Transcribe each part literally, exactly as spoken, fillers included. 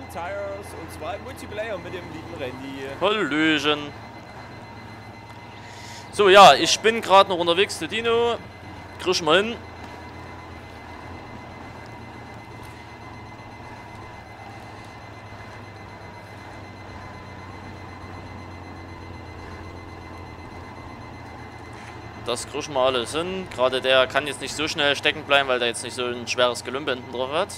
Tires und zwar im Multiplayer mit dem lieben Randy. Hallöchen. So, ja, ich bin gerade noch unterwegs zu Dino. Krieg mal hin. Das kriegen wir alles hin. Gerade der kann jetzt nicht so schnell stecken bleiben, weil der jetzt nicht so ein schweres Gelümpe hinten drauf hat.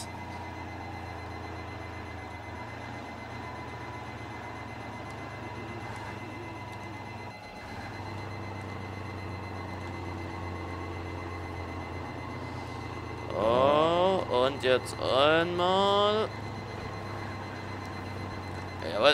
Oh, und jetzt einmal. Jawohl.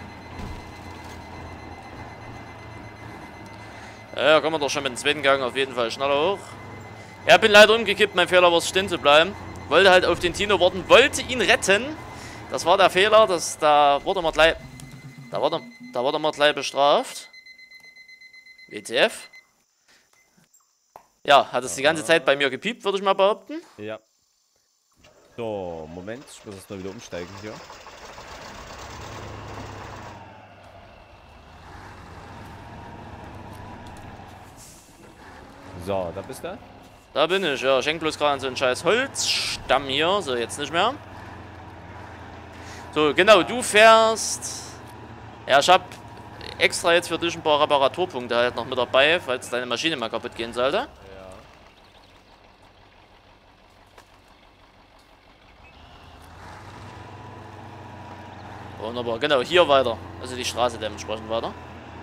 Ja, kommen wir doch schon mit dem zweiten Gang auf jeden Fall schneller hoch. Ja, bin leider umgekippt. Mein Fehler war es, stehen zu bleiben. Wollte halt auf den Tino warten, wollte ihn retten. Das war der Fehler, das, da wurde man gleich, da wurde, da wurde man gleich bestraft. W T F. Ja, hat es die ganze Zeit bei mir gepiept, würde ich mal behaupten. Ja. So, Moment, ich muss erst mal wieder umsteigen hier. So, da bist du? Da bin ich, ja. Ich häng bloß gerade an so einen scheiß Holzstamm hier. So, jetzt nicht mehr. So, genau, du fährst. Ja, ich hab extra jetzt für dich ein paar Reparaturpunkte halt noch mit dabei, falls deine Maschine mal kaputt gehen sollte. Ja. Wunderbar, genau, hier weiter. Also die Straße dementsprechend weiter.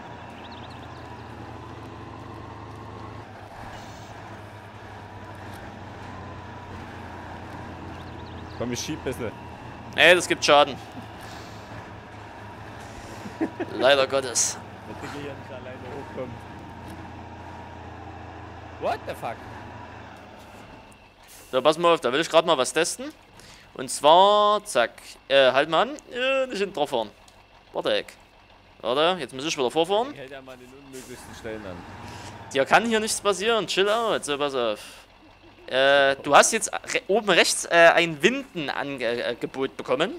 Komm, ich schieb ein bisschen. Nee, das gibt Schaden. Leider Gottes. Der Dicke hier nicht alleine hochkommt. What the fuck? So, pass mal auf, da will ich gerade mal was testen. Und zwar, zack, äh, halt mal an, äh, nicht hinten drauf fahren. Warte, Eck. Warte, jetzt muss ich wieder vorfahren. Ich hält ja mal den unmöglichsten Stellen an. Dir kann hier nichts passieren, chill out, so, pass auf. Äh, du hast jetzt re oben rechts äh, ein Windenangebot bekommen.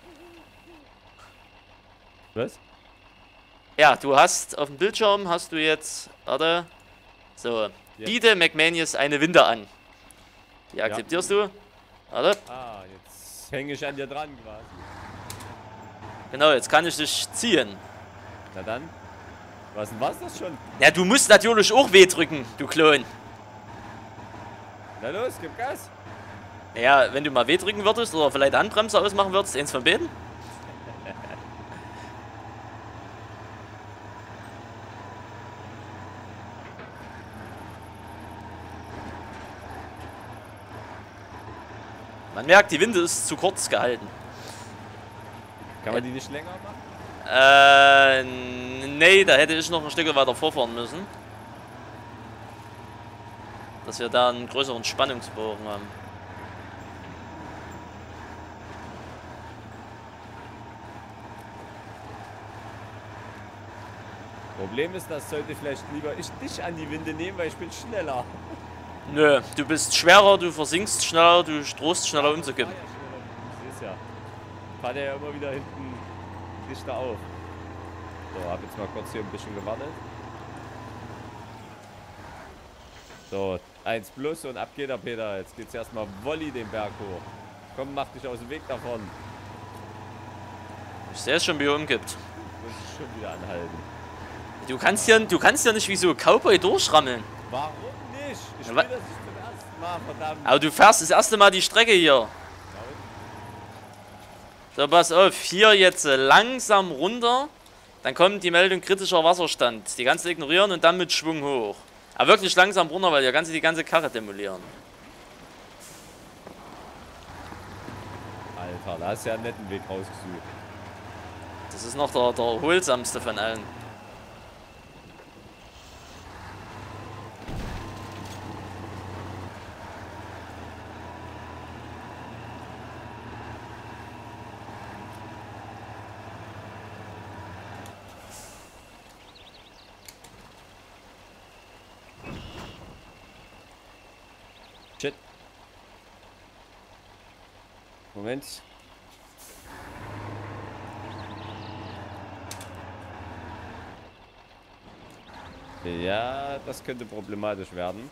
Was? Ja, du hast auf dem Bildschirm hast du jetzt, warte, so, Jetzt. biete McManus eine Winde an. Die akzeptierst ja. du. Warte. Ah, jetzt hänge ich an dir dran quasi. Genau, jetzt kann ich dich ziehen. Na dann. Was denn war's das schon? Ja, du musst natürlich auch weh drücken, du Klon. Na los, gib Gas. Ja, wenn du mal weh drücken würdest oder vielleicht Handbremse ausmachen würdest, eins von beiden. Man merkt, die Winde ist zu kurz gehalten. Kann man die nicht länger machen? Äh, nee, da hätte ich noch ein Stück weiter vorfahren müssen. Dass wir da einen größeren Spannungsbogen haben. Problem ist, das sollte vielleicht lieber ich dich an die Winde nehmen, weil ich bin schneller. Nö, du bist schwerer, du versinkst schneller, du drohst schneller umzukippen. Ja, du siehst ja. Fahrt er ja immer wieder hinten dichter auf. So, hab jetzt mal kurz hier ein bisschen gewartet. So, eins plus und ab geht der Peter. Jetzt geht's erstmal Volley den Berg hoch. Komm, mach dich aus dem Weg davon. Ich sehe es schon, wie er umkippt. Muss ich schon wieder anhalten. Du kannst ja, du kannst ja nicht wie so Cowboy durchrammeln. Warum nicht? Ich Ja, spiele das nicht zum ersten Mal, verdammt. Aber du fährst das erste Mal die Strecke hier. So, pass auf, hier jetzt langsam runter. Dann kommt die Meldung kritischer Wasserstand. Die kannst du ignorieren und dann mit Schwung hoch. Aber wirklich langsam runter, weil hier kannst du die ganze Karre demolieren. Alter, da hast du ja einen netten Weg rausgesucht. Das ist noch der, der erholsamste von allen. Shit. Moment. Ja, das könnte problematisch werden.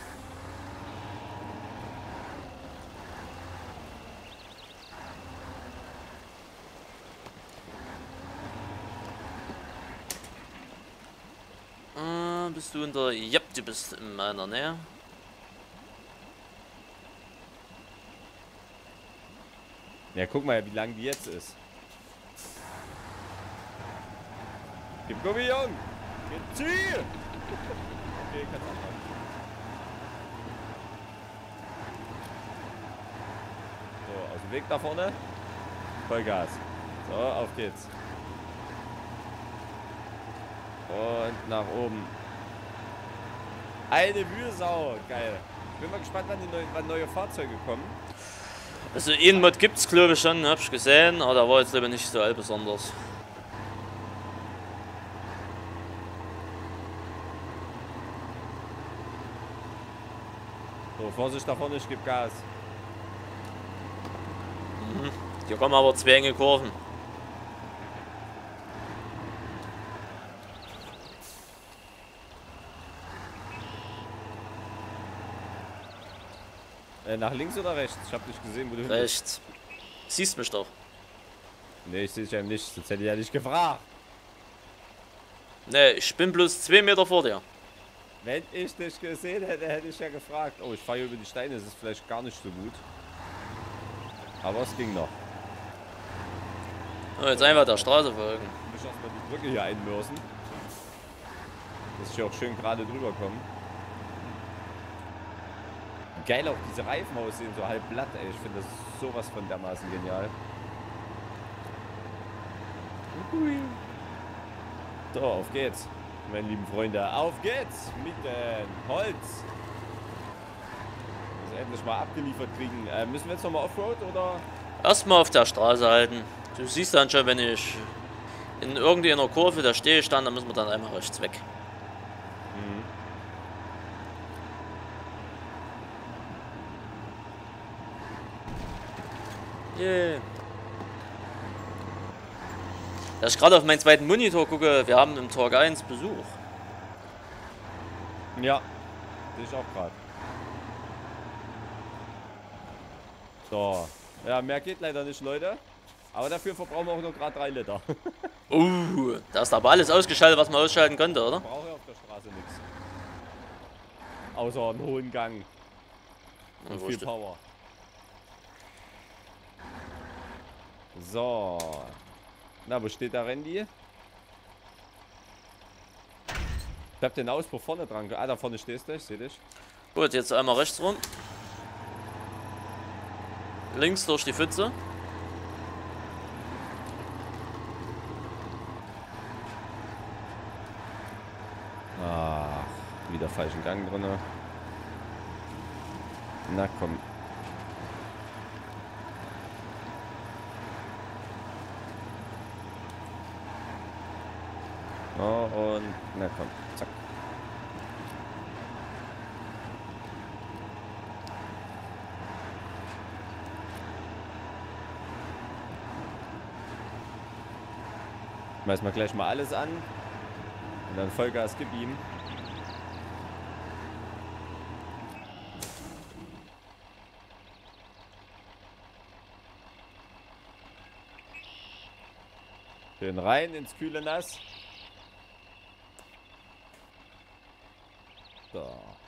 Äh, bist du in der... Yep, du bist in meiner Nähe. Ja, guck mal, wie lang die jetzt ist. Gib Gummi, Jung! Gib Ziel! Okay, kannst auch machen. So, aus dem Weg da vorne. Vollgas. So, auf geht's. Und nach oben. Eine Mühsau. Geil. Ich bin mal gespannt, wann, die neu, wann neue Fahrzeuge kommen. Also einen Mod gibt's glaube ich schon, hab ich gesehen, aber der war jetzt eben nicht so allbesonders. So, Vorsicht da vorne, ich gebe Gas. Mhm. Hier kommen aber zwei enge Kurven. Äh, nach links oder rechts? Ich hab nicht gesehen, wo du hin bist. Rechts. Siehst mich doch. Nee, ich sehe dich ja nicht, sonst hätte ich ja nicht gefragt. Ne, ich bin bloß zwei Meter vor dir. Wenn ich dich gesehen hätte, hätte ich ja gefragt. Oh, ich fahre hier über die Steine, das ist vielleicht gar nicht so gut. Aber es ging noch. Oh, jetzt einfach der Straße folgen. Ich muss erstmal die Brücke hier einmürsen. Dass ich hier auch schön gerade drüber komme. Geil auch diese Reifen aussehen, so halb glatt, ey. Ich finde das sowas von dermaßen genial. So, auf geht's, meine lieben Freunde. Auf geht's mit dem Holz. Das endlich mal abgeliefert kriegen. Äh, müssen wir jetzt nochmal Offroad oder? Erstmal auf der Straße halten. Du siehst dann schon, wenn ich in irgendeiner Kurve, da stehe ich dann, dann müssen wir dann einmal rechts weg. Mhm. Yeah. Dass ich gerade auf meinen zweiten Monitor gucke, wir haben im Tag eins Besuch. Ja, sehe ich auch gerade. So. Ja, mehr geht leider nicht, Leute. Aber dafür verbrauchen wir auch nur gerade drei Liter. Uh, da ist aber alles ausgeschaltet, was man ausschalten konnte, oder? Ich brauche ja auf der Straße nichts. Außer einen hohen Gang. Und Ja, viel Power. So. Na, wo steht der Randy? Ich hab den Auspuff vorne dran. Ah, da vorne stehst du, ich seh dich. Gut, jetzt einmal rechts rum. Links durch die Pfütze. Ach, wieder falschen Gang drin. Na komm. Oh, und na komm, zack. Schmeiß mal gleich mal alles an. Und dann Vollgas gib ihm. Schön rein ins kühle Nass. So.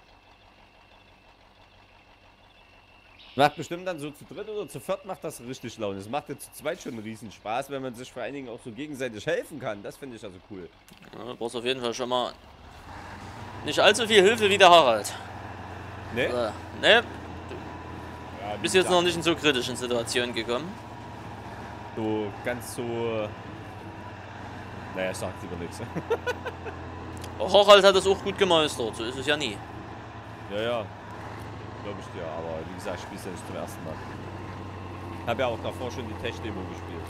Macht bestimmt dann so zu dritt oder zu viert macht das richtig Laune. Es macht ja zu zweit schon einen riesen Spaß, wenn man sich vor allen Dingen auch so gegenseitig helfen kann. Das finde ich also cool. Ja, du brauchst auf jeden Fall schon mal nicht allzu viel Hilfe wie der Harald. Ne? Äh, ne? Ja, Bist jetzt noch nicht in so kritischen Situationen gekommen. So ganz so... Naja, ich sag lieber nichts. Harald hat das auch gut gemeistert, so ist es ja nie. Ja, ja. Glaube ich dir, aber wie gesagt, ich spiele es ja nicht zum ersten Mal. Ich habe ja auch davor schon die Tech-Demo gespielt.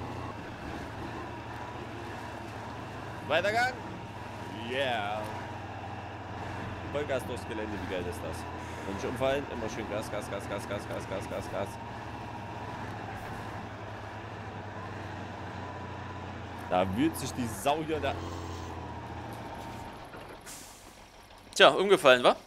Weitergang! Yeah! Vollgas durchs Gelände, wie geil ist das? Und nicht umfallen, immer schön Gas, Gas, Gas, Gas, Gas, Gas, Gas, Gas, Gas. Da wühlt sich die Sau hier da. Tja, umgefallen, wa?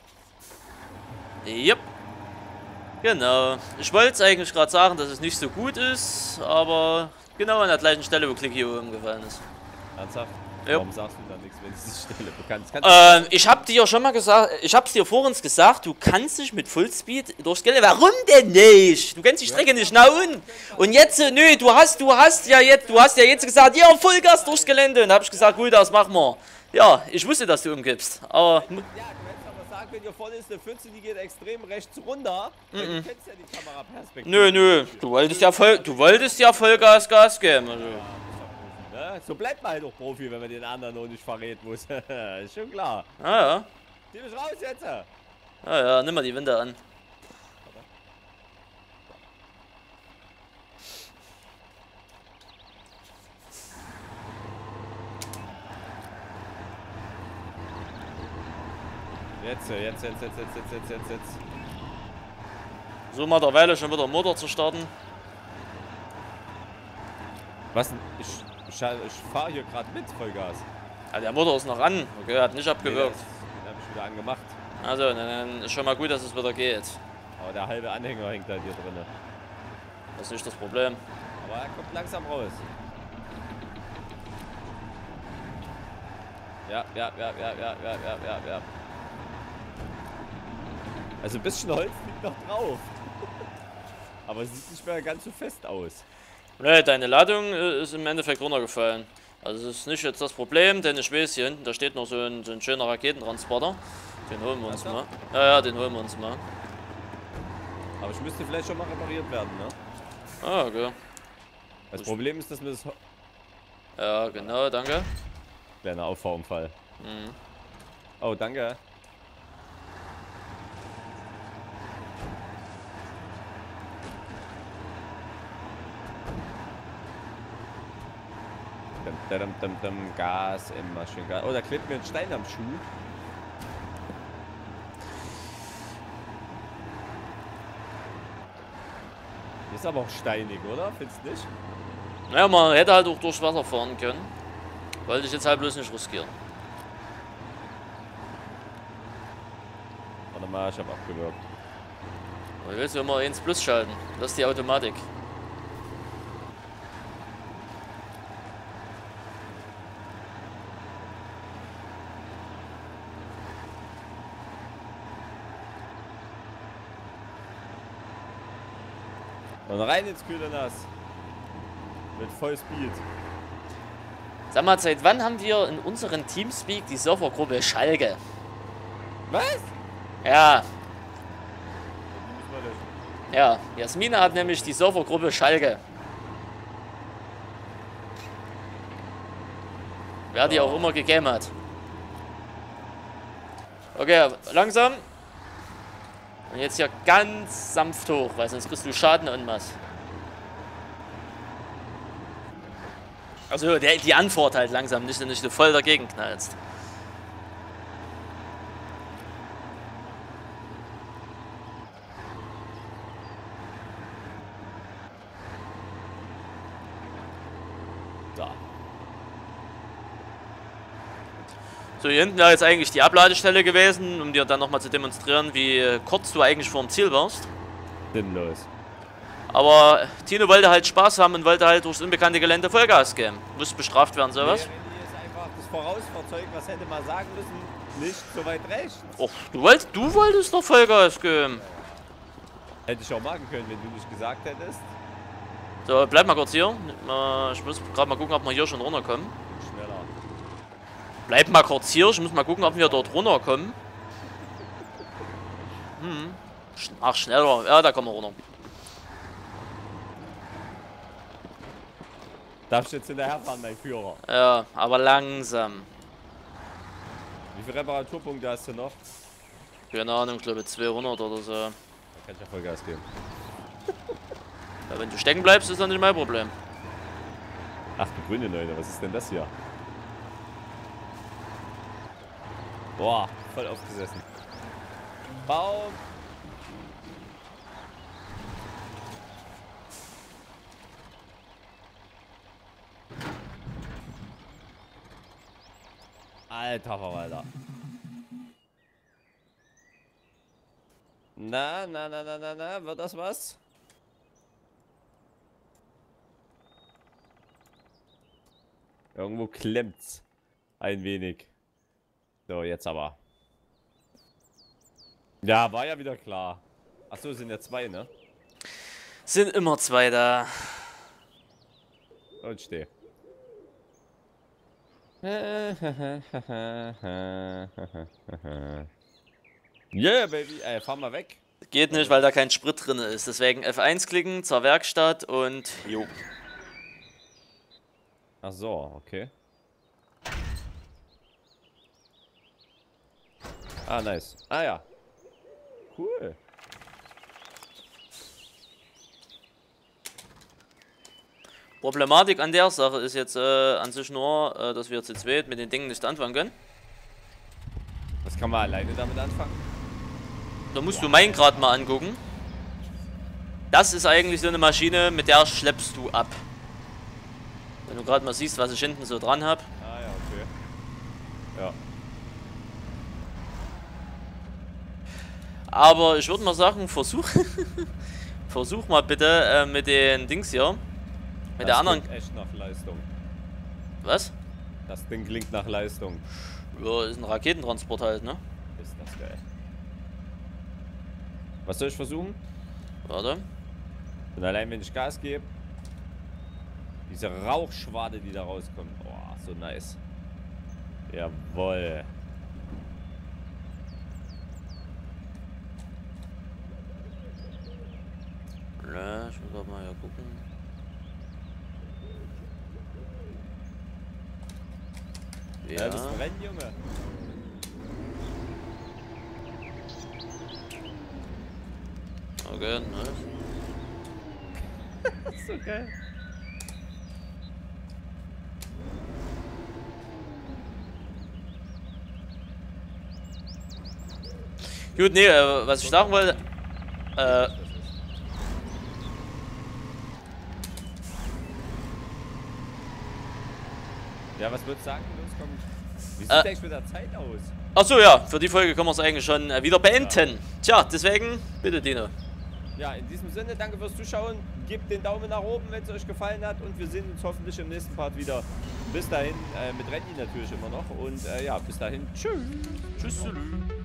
Jupp. Genau. Ich wollte es eigentlich gerade sagen, dass es nicht so gut ist, aber genau an der gleichen Stelle, wo Klick hier umgefallen ist. Ernsthaft? Ja. Warum sagst du dann nichts, wenn es die Stelle bekannt ist? Ähm, ich hab dir schon mal gesagt, ich hab's dir vorhin gesagt, du kannst nicht mit Fullspeed durchs Gelände. Warum denn nicht? Du kennst die Strecke nicht nauen. Und jetzt, äh, nö, du hast, du hast ja jetzt, du hast ja jetzt gesagt, ja, Vollgas durchs Gelände. Und da hab ich gesagt, gut, das machen wir. Ja, ich wusste, dass du umgibst, aber... Ja, du hättest aber sagen können, hier vorne ist eine Pfütze, die geht extrem rechts runter. Mm -mm. Du kennst ja die Kameraperspektive. Nö, nö, du wolltest ja voll, du wolltest ja Vollgas Gas geben. Also. Ja, so bleibt man halt auch Profi, wenn man den anderen noch nicht verrät muss. Ist schon klar. Ah ja. Zieh mich raus jetzt! Ah ja, nimm mal die Winde an. Jetzt, jetzt, jetzt, jetzt, jetzt, jetzt, jetzt, jetzt, jetzt. So mal derweil schon wieder den Motor zu starten. Was denn? Ich, ich, ich fahre hier gerade mit Vollgas. Ja, der Motor ist noch an. Okay, hat nicht abgewirkt. Nee, den habe ich wieder angemacht. Also, dann ist schon mal gut, dass es wieder geht. Aber der halbe Anhänger hängt halt hier drin. Das ist nicht das Problem. Aber er kommt langsam raus. Ja, ja, ja, ja, ja, ja, ja, ja, ja. Also ein bisschen Holz liegt noch drauf. Aber es sieht nicht mehr ganz so fest aus. Ne, deine Ladung ist im Endeffekt runtergefallen. Also es ist nicht jetzt das Problem, denn ich weiß, hier hinten, da steht noch so ein, so ein schöner Raketentransporter. Den holen wir uns mal. Ja, ja, den holen wir uns mal. Aber ich müsste vielleicht schon mal repariert werden, ne? Ah, okay. Das Problem ist, dass mir das... Ja, genau, danke. Kleiner Auffahrunfall. Mhm. Oh, danke. Dum, dum, dum, dum, Gas im Maschinengas. Oh, da klebt mir ein Stein am Schuh. Ist aber auch steinig, oder? Findest du nicht? Naja, man hätte halt auch durchs Wasser fahren können. Wollte ich jetzt halt bloß nicht riskieren. Warte mal, ich hab abgewürgt. Aber willst du immer ins Plus schalten? Das ist die Automatik. Und rein ins kühle Nass. Mit Vollspeed. Sag mal, seit wann haben wir in unserem Teamspeak die Servergruppe Schalke? Was? Ja. Ja, Jasmina hat nämlich die Servergruppe Schalke. Wer die auch immer gegeben hat. Okay, langsam. Und jetzt hier ganz sanft hoch, weil sonst kriegst du Schaden und was. Also der, die Antwort halt langsam, nicht, dass du voll dagegen knallst. Da. So, hier hinten wäre jetzt eigentlich die Abladestelle gewesen, um dir dann nochmal zu demonstrieren, wie kurz du eigentlich vor dem Ziel warst. Sinnlos. Aber Tino wollte halt Spaß haben und wollte halt durchs unbekannte Gelände Vollgas geben. Muss bestraft werden, sowas. Nee, Randy ist einfach das Vorausfahrzeug, was hätte man sagen müssen, nicht so weit rechts. Och, du, wollt, du wolltest doch Vollgas geben. Hätte ich auch machen können, wenn du nicht gesagt hättest. So, bleib mal kurz hier. Ich muss gerade mal gucken, ob wir hier schon runterkommen. Schneller. Bleib mal kurz hier. Ich muss mal gucken, ob wir dort runterkommen. Hm. Ach, schneller. Ja, da kommen wir runter. Darfst du jetzt hinterherfahren, mein Führer? Ja, aber langsam. Wie viele Reparaturpunkte hast du noch? Keine Ahnung, ich glaube zweihundert oder so. Da kann ich ja Vollgas geben. Ja, wenn du stecken bleibst, ist das nicht mein Problem. Ach du grüne Leute, was ist denn das hier? Boah, voll aufgesessen. Baum! Alter Verwalter. Na, na, na, na, na, na, wird das was? Irgendwo klemmt's ein wenig. So, jetzt aber. Ja, war ja wieder klar. Achso, sind ja zwei, ne? Sind immer zwei da. Und steh. Yeah, Baby. Ey, fahr mal weg. Geht nicht, weil da kein Sprit drin ist. Deswegen F eins klicken zur Werkstatt und jo. Ach so, okay. Ah, nice. Ah ja. Cool. Problematik an der Sache ist jetzt äh, an sich nur, äh, dass wir zu zweit mit den Dingen nicht anfangen können. Was kann man alleine damit anfangen? Da musst du Minecraft mal angucken. Das ist eigentlich so eine Maschine, mit der schleppst du ab. Wenn du gerade mal siehst, was ich hinten so dran habe. Ah ja, okay. Ja. Aber ich würde mal sagen, versuch, versuch mal bitte äh, mit den Dings hier. Mit das der anderen. Klingt echt nach Leistung. Was? Das Ding klingt nach Leistung. Ja, ist ein Raketentransport halt, ne? Ist das geil. Was soll ich versuchen? Warte. Und allein wenn ich Gas gebe. Diese Rauchschwade, die da rauskommt. Oh, so nice. Jawohl. Ja, ich muss auch mal hier gucken. Ja, Ja, das brennt, Junge. Okay, nice. Das ist so geil. Gut, nee, äh, was ich sagen wollte. Äh. Ja, was würdest du sagen? Los, komm. Wie sieht Äh. eigentlich mit der Zeit aus? Achso, ja, für die Folge können wir es eigentlich schon äh, wieder beenden. Tja, deswegen, bitte Dino. Ja, in diesem Sinne, danke fürs Zuschauen. Gebt den Daumen nach oben, wenn es euch gefallen hat. Und wir sehen uns hoffentlich im nächsten Part wieder. Bis dahin, äh, mit Randy natürlich immer noch. Und äh, ja, bis dahin, tschüss. Tschüss.